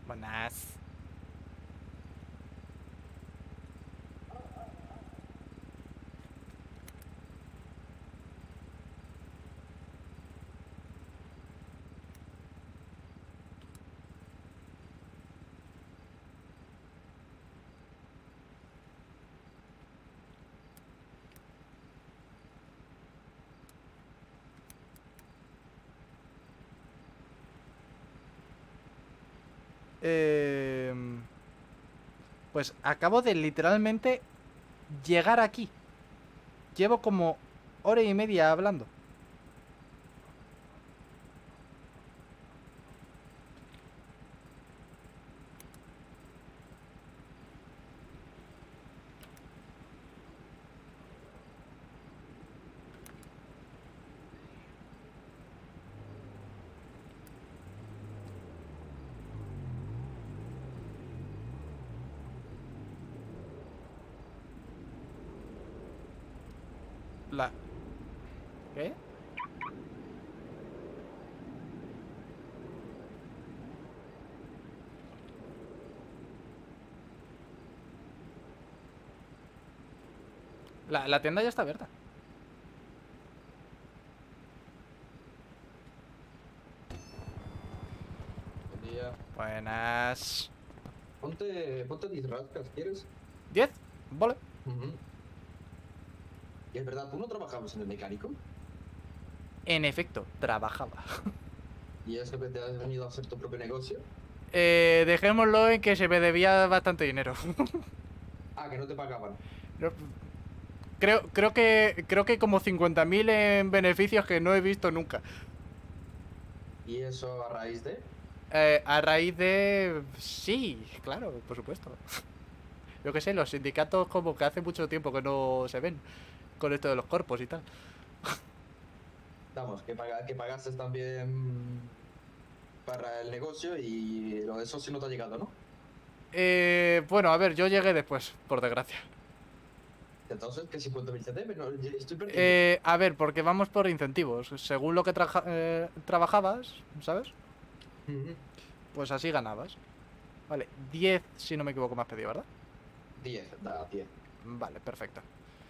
Buenas. Eh, pues acabo de literalmente llegar aquí. Llevo como hora y media hablando. La... ¿Qué? La tienda ya está abierta. Buen día. Buenas. Ponte disrascas, ¿quieres? 10. Vale. Ujú. Y es verdad, ¿tú no trabajabas en el mecánico? En efecto, trabajaba. ¿Y es que te has venido a hacer tu propio negocio? Dejémoslo en que se me debía bastante dinero. Ah, que no te pagaban. No, creo que como 50.000 en beneficios que no he visto nunca. ¿Y eso a raíz de? A raíz de... Sí, claro, por supuesto. Yo qué sé, los sindicatos como que hace mucho tiempo que no se ven con esto de los corpos y tal. Vamos, que pagaste también para el negocio y lo de eso sí no te ha llegado, ¿no? Bueno, a ver, yo llegué después, por desgracia. Entonces, ¿qué 50.000 se debe? No, yo estoy perdido. A ver, porque vamos por incentivos. Según lo que trabajabas, ¿sabes? Ujú. Pues así ganabas. Vale, 10 si no me equivoco me has pedido, ¿verdad? 10, da 10. Vale, perfecto.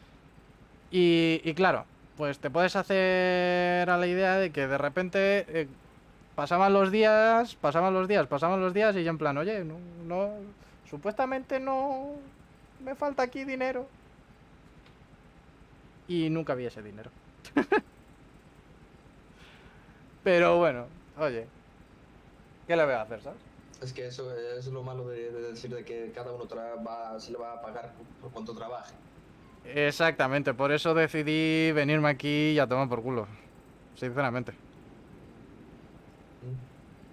Y claro, pues te puedes hacer a la idea de que de repente pasaban los días, pasaban los días, pasaban los días y yo en plan, oye, no, no, supuestamente no me falta aquí dinero. Y nunca vi ese dinero. Pero bueno, oye, ¿qué le voy a hacer, sabes? Es que eso es lo malo de decir de que cada uno se le va a pagar por cuanto trabaje. Exactamente, por eso decidí venirme aquí y a tomar por culo, sinceramente. Mm.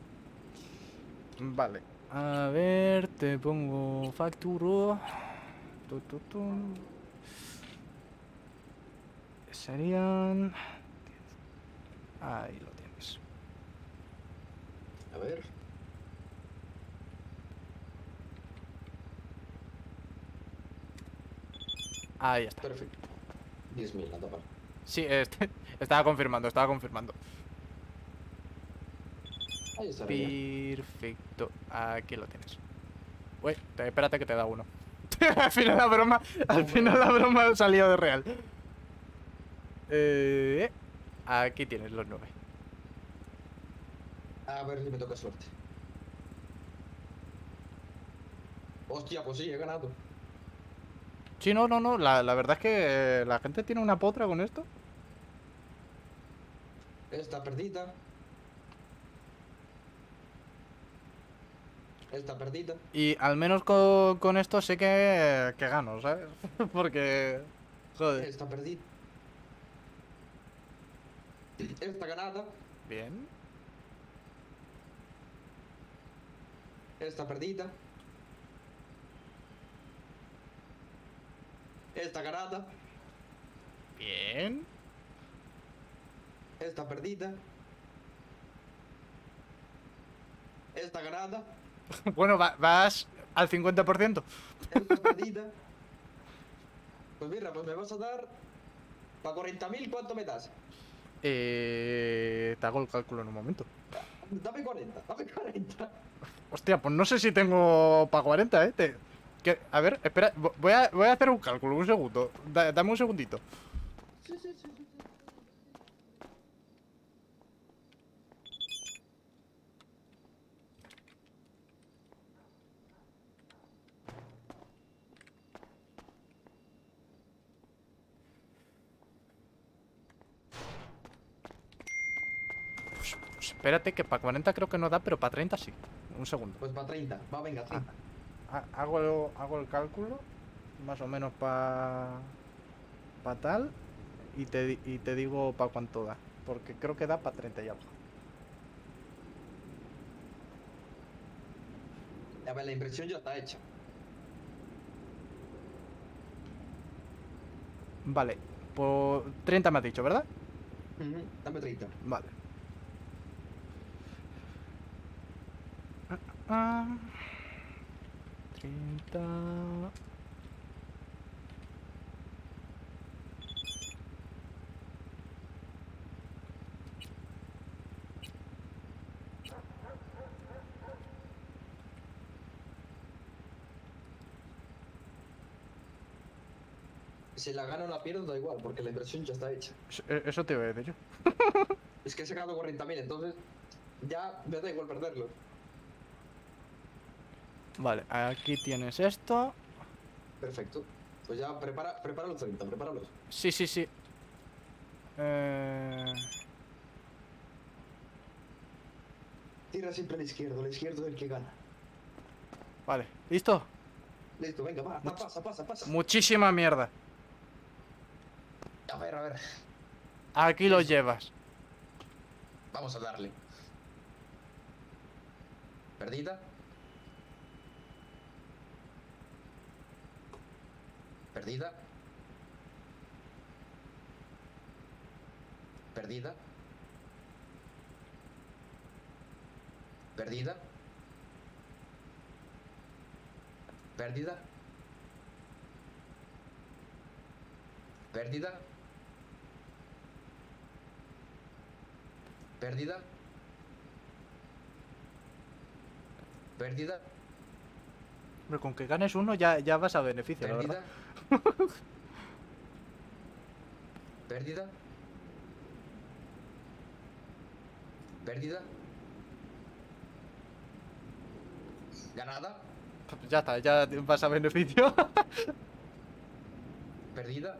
Vale, a ver, te pongo facturo. Tu, tu, tu. Serían... Ahí lo tienes. A ver, Ahí está. perfecto. 10.000 nada más. Sí, estaba confirmando, estaba confirmando. Ahí estaría. Perfecto, aquí lo tienes. Uy, espérate que te da uno. Al final la broma, al final la Hombre, broma salió de real. Eh, Aquí tienes los 9. a ver si me toca suerte. Hostia, pues sí, he ganado. Sí, no, no, no. La verdad es que la gente tiene una potra con esto. Esta perdida. Esta perdida. Y al menos con esto sé que gano, ¿sabes? Porque... Joder. Esta perdida. Esta ganada. Bien. Esta perdida. Esta ganada. Bien. Esta perdida. Esta ganada. Bueno, vas al 50%. Esta perdida. Pues mira, pues me vas a dar. Para 40.000, ¿cuánto me das? Te hago el cálculo en un momento. Dame 40, dame 40. Hostia, pues no sé si tengo para 40, ¿eh? A ver, espera, voy a hacer un cálculo, un segundo. Dame un segundito. Sí, sí, sí, sí. Pues espérate, que para 40 creo que no da, pero para 30 sí. Un segundo. Pues para 30. Va, venga, Ah, 30. hago el cálculo, más o menos para tal, y te digo para cuánto da. Porque creo que da para 30 y algo. A ver, la impresión ya está hecha. Vale, pues 30 me has dicho, ¿verdad? Dame 30. Vale. Ah, 30. Si la gano o la pierdo, da igual, porque la inversión ya está hecha. Eso te voy a decir yo. Es que he sacado 40.000, entonces ya me da igual perderlo. Vale, aquí tienes esto. Perfecto. Pues ya prepara los 30, prepáralos. Sí, sí, sí. Eh... Tira siempre al izquierdo es el que gana. Vale, ¿listo? Listo, venga, va, pasa. Muchísima mierda. A ver. Aquí lo Listo. llevas. Vamos a darle. Perdida. Perdida. Perdida. Perdida. Pérdida. Pérdida. Pérdida. Pérdida. Pero con que ganes uno ya vas a beneficio, la Pérdida. verdad. Pérdida. Pérdida. Ganada. Ya está, ya vas a beneficio. Perdida.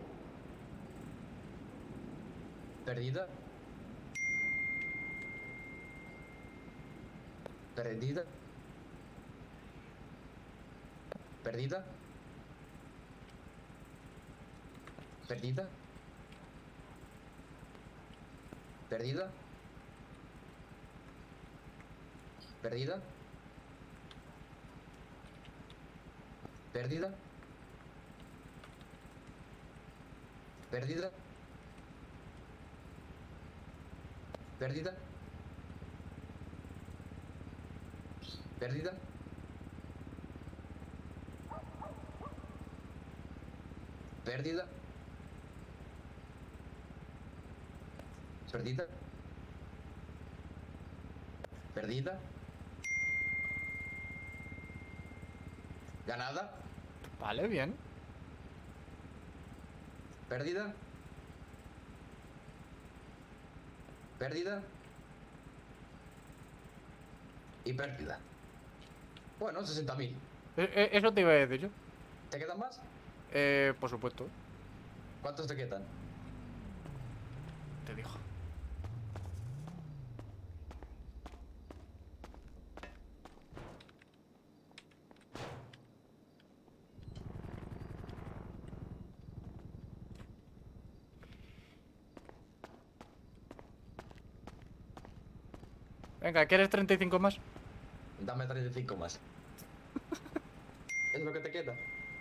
Perdida. Perdida. Perdida. Perdida. Perdida. Perdida. Perdida. Perdida. Perdida. Perdida. Pérdida. Perdida. Perdida. Ganada. Vale, bien. Pérdida. Pérdida. Y pérdida. Bueno, 60.000. Eso te iba a decir yo. ¿Te quedan más? Por supuesto. ¿Cuántos te quedan? Te digo. Venga, ¿quieres 35 más? Dame 35 más. ¿Es lo que te queda?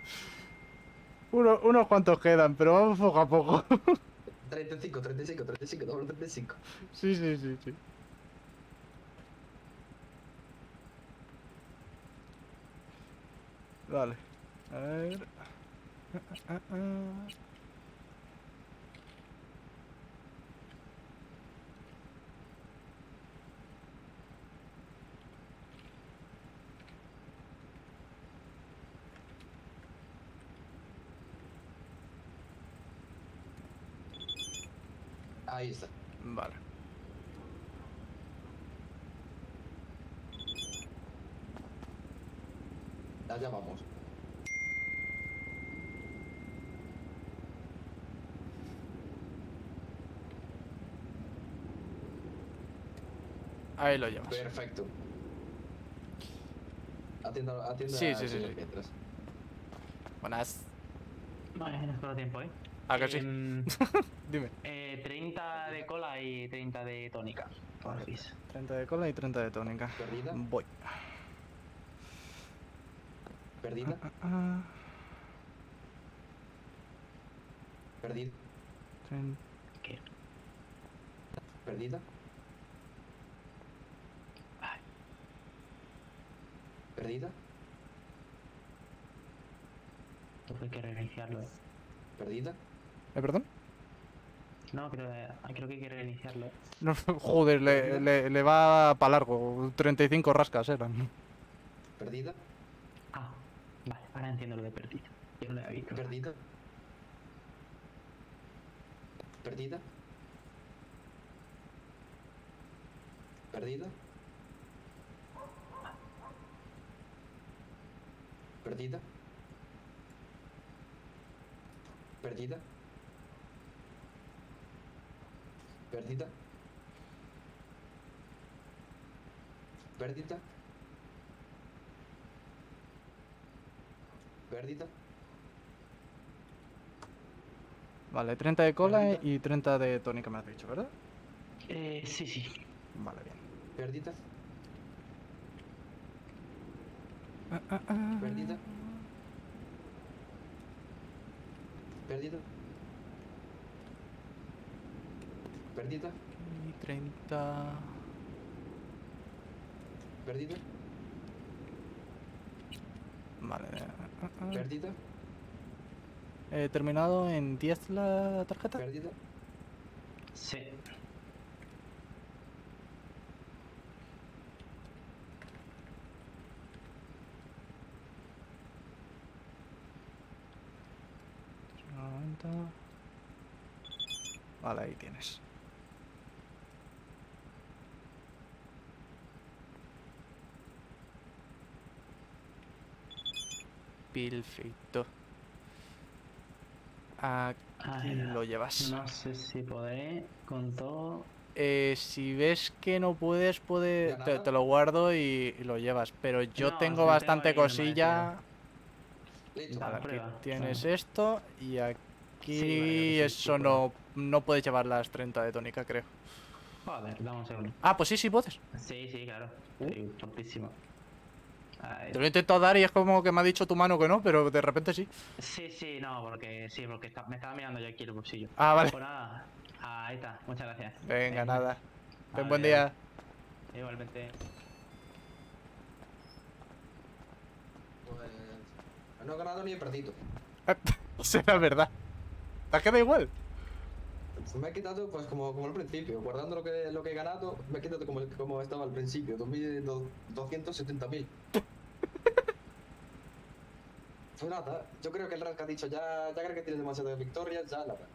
Unos cuantos quedan, pero vamos poco a poco. 35, doble 35. Sí, sí, sí, sí. Vale. A ver. Ah, ah. Ahí está. Vale. Allá vamos. Ahí lo llevas. Perfecto. Atienda Sí, sí, al sí, señor sí. mientras. Buenas. Vale, no es todo tiempo, ¿eh? ¿A que sí? Dime. 30 de cola y 30 de tónica. Porfis. 30 de cola y 30 de tónica. ¿Perdida? Voy. ¿Perdida? Ah, ¿Perdida? tren- ¿Qué? ¿Perdida? Ay, ¿Perdida? esto hay que reiniciarlo, ¿eh? ¿Perdida? ¿Perdón? No, creo que hay que reiniciarlo, ¿eh? No, joder, le va para largo. 35 rascas eran. ¿Perdida? Ah, vale, ahora entiendo lo de perdido. Yo no lo había visto. ¿Perdida? ¿Perdida? ¿Perdida? ¿Perdida? ¿Perdida? ¿Perdida? ¿Perdida? ¿Perdida? Vale, 30 de cola ¿Perdida? y 30 de tónica me has dicho, ¿verdad? Sí, sí. Vale, bien. ¿Perdida? ¿Perdida? ¿Perdida? ¿Perdida? ¿Perdida? Y 30... ¿Perdida? Vale. ¿Perdida? ¿Terminado en 10 la tarjeta? ¿Perdida? Sí. Vale, ahí tienes. Perfecto. Aquí Ay, lo llevas. no sé si podré con todo. Si ves que no puedes, ¿Ya nada? te lo guardo y lo llevas. Pero yo No, tengo sí, bastante tengo ahí cosilla. Listo. Da Vale, aquí prueba. tienes Vale. esto y aquí Sí, vale, creo que sí, eso sí puedo. no puedes llevar las 30 de tónica, creo. Joder, dame un segundo. Ah, pues sí, sí puedes. Sí, sí, claro. Soy torpísimo. Ahí. Te lo he intentado dar y es como que me ha dicho tu mano que no, pero de repente sí. Sí, sí, no, porque me estaba mirando yo aquí el bolsillo. Ah, vale. Pues nada, ahí está, muchas gracias. Venga, nada. Ten buen Adiós. día. Igualmente. Pues no he ganado ni he perdido. Será verdad. ¿Te queda igual? Me he quitado pues como al principio, guardando lo que he ganado, me he quitado como estaba al principio, 270.000. Pues nada, yo creo que el Rank ha dicho ya creo que tiene demasiadas victorias, ya nada.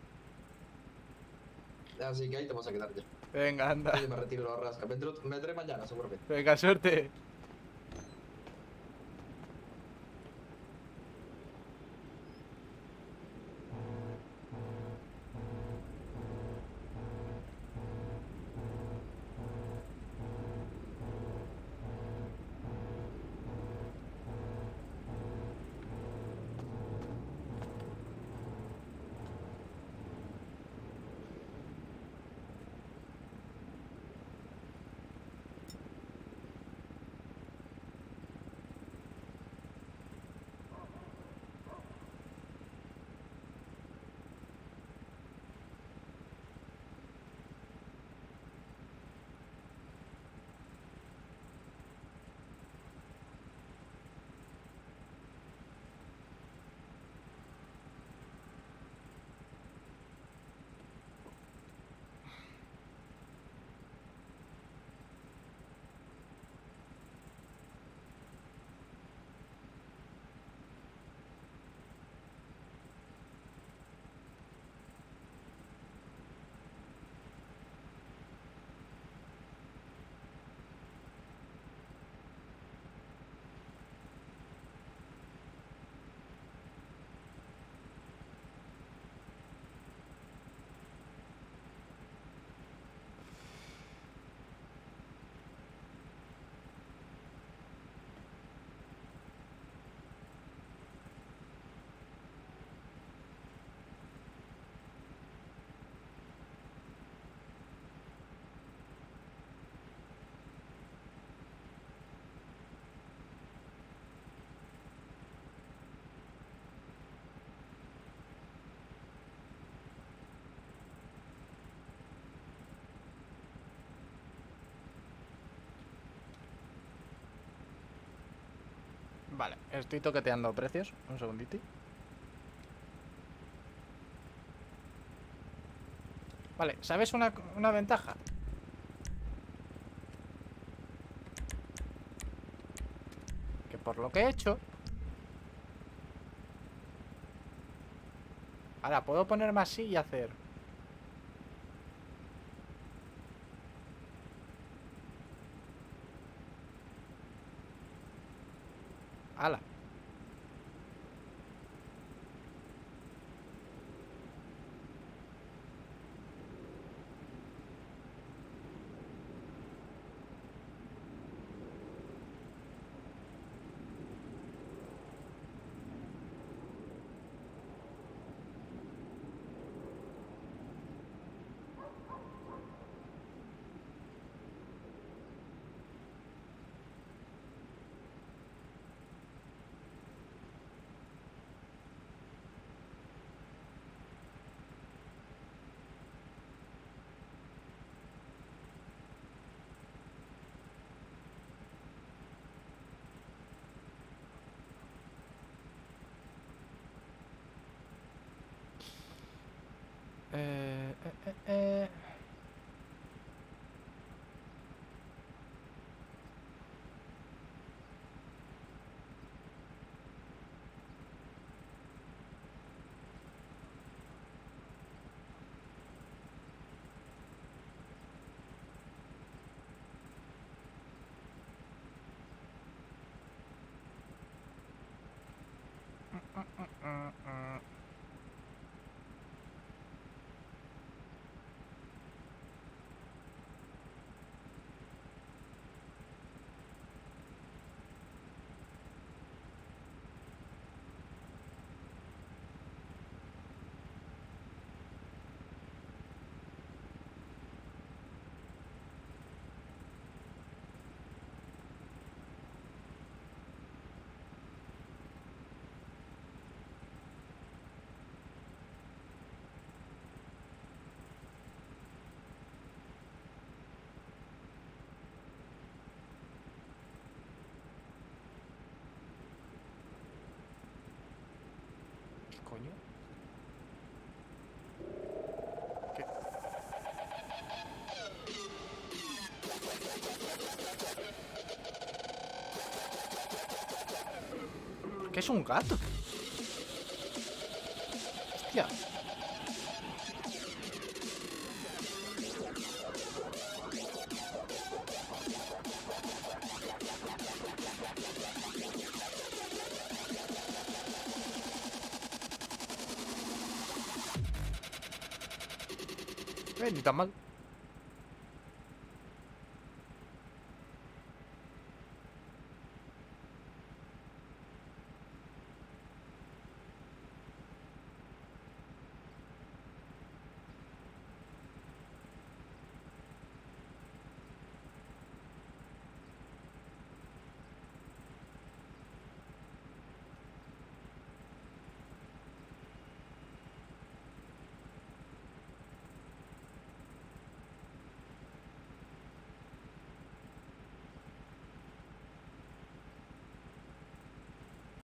Así que ahí te vas a quedar ya. Venga, anda. Yo me retiro la rasca. Vendré mañana, seguramente. Venga, suerte. Vale, estoy toqueteando precios. Un segundito. Vale, ¿sabes una ventaja? Que por lo que he hecho... Ahora, puedo ponerme así y hacer... ¡Hala! Eh, eh, eh, eh. ¿Qué coño? ¿Qué? ¿Qué es un gato? Hostia. Ni tan mal.